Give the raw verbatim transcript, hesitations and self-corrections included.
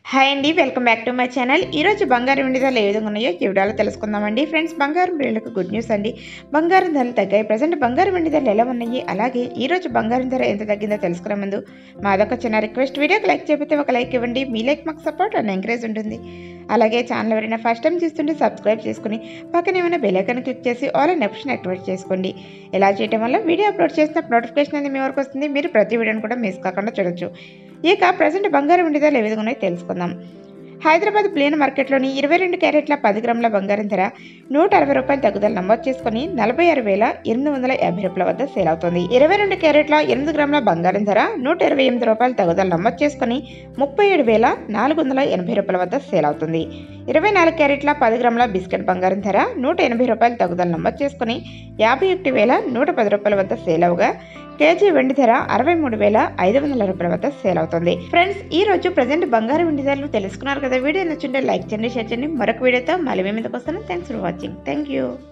Hi అండి, welcome back to my channel. ఈరోజు బంగారం వెండి ధరలు ఏ విధంగా ఉన్నాయో ఈ వీడియోలో తెలుసుకుందామండి. ఫ్రెండ్స్, బంగారం రేట్లకు గుడ్ న్యూస్ అండి. బంగారం ధరలు తగ్గాయి. ప్రజెంట్ బంగారం వెండి ధరలు ఎలా ఉన్నాయి, అలాగే ఈరోజు బంగారం ధర ఎంత తగ్గిందో తెలుసుకునే ముందు మాదొక చిన్న రిక్వెస్ట్. వీడియోకి లైక్ చేయకపోతే ఒక లైక్ ఇవ్వండి. మీ లైక్ మాకు సపోర్ట్ అండ్ ఎంకరేజ్ ఉంటుంది. అలాగే ఛానల్ ఎవరైనా ఫస్ట్ టైం చూస్తుంటే సబ్స్క్రైబ్ చేసుకుని పక్కన ఏమైనా బెల్ ఐకాన్ క్లిక్ చేసి ఆల్ అండ్ ఆప్షన్ యాక్టివేట్ చేసుకోండి. ఇలా చేయడం వల్ల వీడియో అప్లోడ్ చేసిన నోటిఫికేషన్ అనేది మీ వరకు వస్తుంది. మీరు ప్రతి వీడియోని కూడా మిస్ కాకుండా చూడొచ్చు. ఇక ప్రజెంట్ బంగారం వెండి ధరలు ఏ విధంగా ఉన్నాయో తెలుసుకుందాం. హైదరాబాద్ ప్లేన్ మార్కెట్లోని ఇరవై రెండు క్యారెట్ల పది గ్రాముల బంగారం ధర నూట అరవై రూపాయలు తగ్గుదల నమోదు చేసుకుని నలభై ఆరు వేల ఎనిమిది వందల యాభై రూపాయల వద్ద సేల్ అవుతుంది. ఇరవై రెండు క్యారెట్ల ఎనిమిది గ్రాముల బంగారం ధర నూట ఇరవై ఎనిమిది రూపాయలు తగ్గుదల నమోదు చేసుకుని ముప్పై ఏడు వేల నాలుగు వందల ఎనభై రూపాయల వద్ద సేల్ అవుతుంది. ఇరవై నాలుగు క్యారెట్ల పది గ్రాముల బిస్కెట్ బంగారం ధర నూట ఎనభై రూపాయలు తగ్గుదల నమోదు చేసుకుని యాభై ఒకటి వేల నూట పది రూపాయల వద్ద సేల్ అవగా కేజీ వెండి ధర అరవై మూడు వేల ఐదు వందల రూపాయల వద్ద సేల్ అవుతుంది. ఫ్రెండ్స్, ఈ రోజు ప్రజెంట్ బంగారం వెండి ధరలు తెలుసుకున్నారు కదా. వీడియో నచ్చుంటే లైక్ చేయండి, షేర్ చేయండి. మరొక వీడియోతో మళ్ళీ మీ మీదకి వస్తాను. Thanks for watching. Thank you.